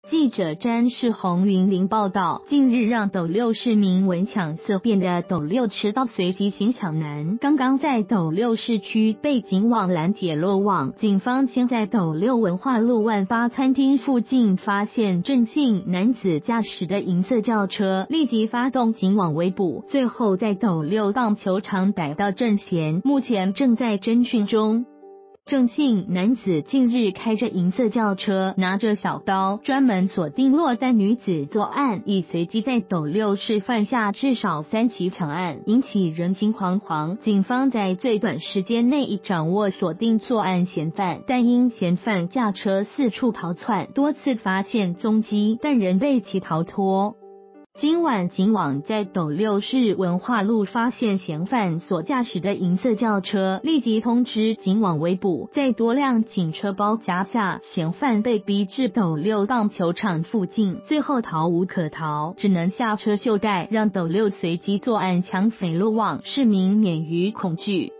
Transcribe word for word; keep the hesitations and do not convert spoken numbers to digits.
记者詹世宏云林报道，近日让斗六市民闻抢色变的斗六持刀随机行抢男，刚刚在斗六市区被警网拦截落网。警方先在斗六文化路万发餐厅附近发现郑姓男子驾驶的银色轿车，立即发动警网围捕，最后在斗六棒球场逮到郑贤，目前正在侦讯中。郑姓男子近日开着银色轿车，拿着小刀，专门锁定落单女子作案，已随即在斗六市犯下至少三起抢案，引起人心惶惶。警方在最短时间内已掌握锁定作案嫌犯，但因嫌犯驾车四处逃窜，多次发现踪迹，但仍被其逃脱。今晚警网在斗六市文化路发现嫌犯所驾驶的银色轿车，立即通知警网围捕，在多辆警车包夹下，嫌犯被逼至斗六棒球场附近，最后逃无可逃，只能下车就贷，让斗六随机作案抢匪落网，市民免于恐惧。